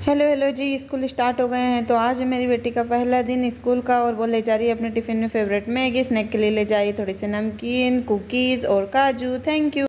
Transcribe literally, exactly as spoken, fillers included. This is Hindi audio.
Hello hello ji, school start हो गए हैं। तो आज है मेरी बेटी का पहला दिन स्कूल का और वो ले जा रही है अपने टिफ़िन में फेवरेट मैगी। स्नैक के लिए ले जाइए थोड़ी सी नमकीन, कुकीज़ और काजू। Thank you.